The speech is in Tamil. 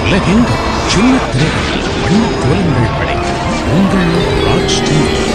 உலகெங்கும் சின்ன திரைகள் வண்ண கோலங்கள் படைக்கும் உங்கள் ராஜ் டிவி.